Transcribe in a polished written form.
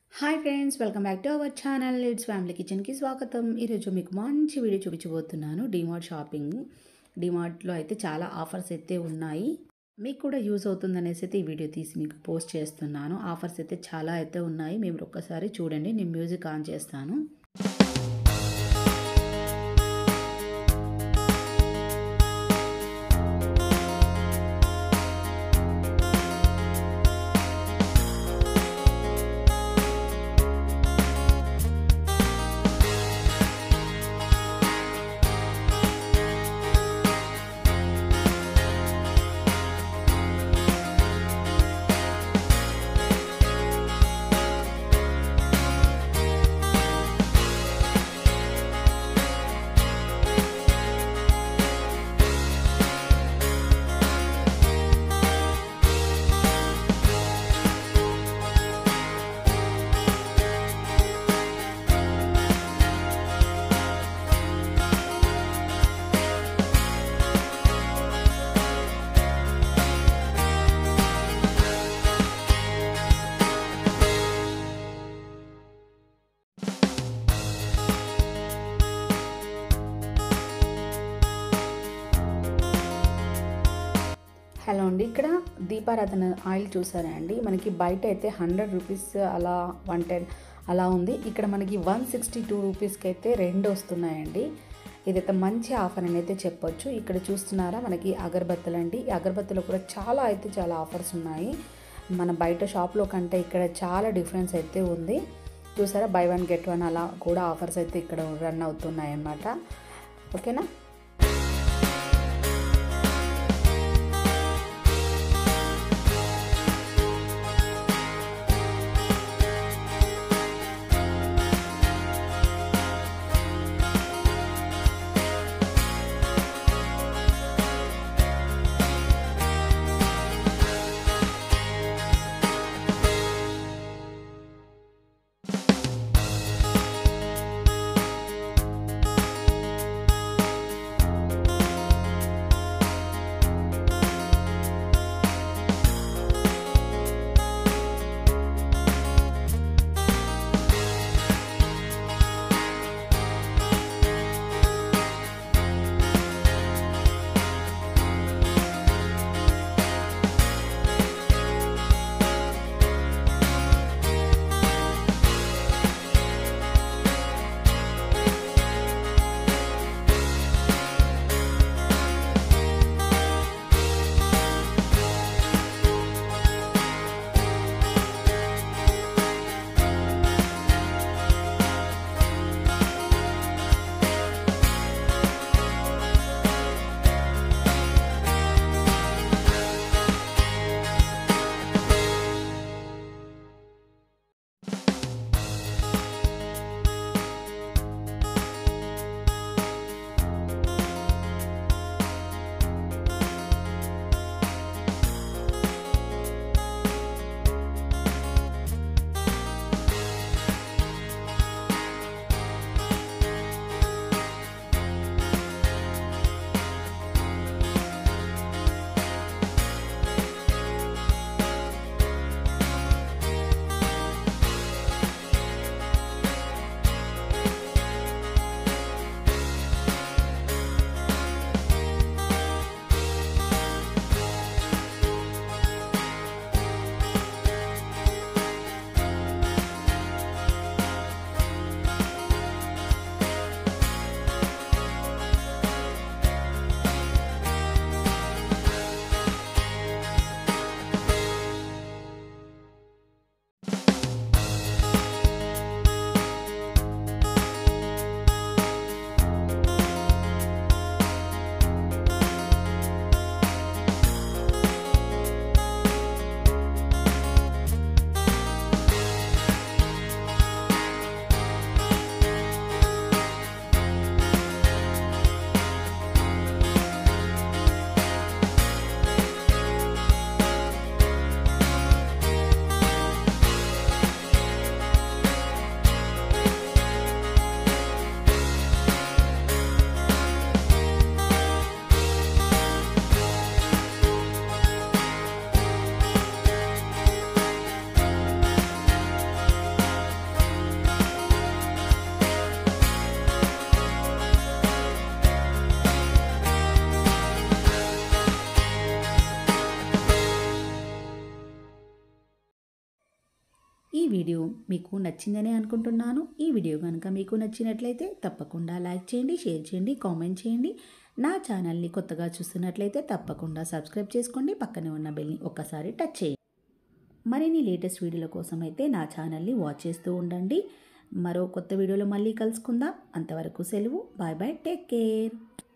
Hi friends, welcome back to our channel. It's family కిచెన్కి స్వాగతం. ఈరోజు మీకు మంచి వీడియో చూపించబోతున్నాను. డీమార్ట్ షాపింగ్. డీమార్ట్లో అయితే చాలా ఆఫర్స్ అయితే ఉన్నాయి. మీకు కూడా యూజ్ అవుతుందనేసి అయితే ఈ వీడియో తీసి మీకు పోస్ట్ చేస్తున్నాను. ఆఫర్స్ అయితే చాలా అయితే ఉన్నాయి. మీరు ఒక్కసారి చూడండి. నేను మ్యూజిక్ ఆన్ చేస్తాను. హలో అండి, ఇక్కడ దీపారాధన ఆయిల్ చూసారా అండి. మనకి బయట అయితే 100 రూపీస్ అలా 110 అలా ఉంది. ఇక్కడ మనకి 162 రూపీస్కి అయితే 2 వస్తున్నాయండి. ఇదైతే మంచి ఆఫర్ అని అయితే చెప్పొచ్చు. ఇక్కడ చూస్తున్నారా మనకి అగరబత్తులు అండి. ఈ అగరబత్తులు కూడా చాలా ఆఫర్స్ ఉన్నాయి. మన బయట షాప్లో కంటే ఇక్కడ చాలా డిఫరెన్స్ అయితే ఉంది. చూసారా, బై 1 గెట్ 1 అలా కూడా ఆఫర్స్ అయితే ఇక్కడ రన్ అవుతున్నాయి అన్నమాట. ఓకేనా. వీడియో మీకు నచ్చిందనే అనుకుంటున్నాను. ఈ వీడియో కనుక మీకు నచ్చినట్లయితే తప్పకుండా లైక్ చేయండి, షేర్ చేయండి, కామెంట్ చేయండి. నా ఛానల్ని కొత్తగా చూస్తున్నట్లయితే తప్పకుండా సబ్స్క్రైబ్ చేసుకోండి. పక్కనే ఉన్న బెల్ని ఒక్కసారి టచ్ చేయండి. మరిన్ని లేటెస్ట్ వీడియోల కోసం అయితే నా ఛానల్ని వాచ్ చేస్తూ ఉండండి. మరో కొత్త వీడియోలో మళ్ళీ కలుసుకుందాం. అంతవరకు సెలవు. Bye bye, take care.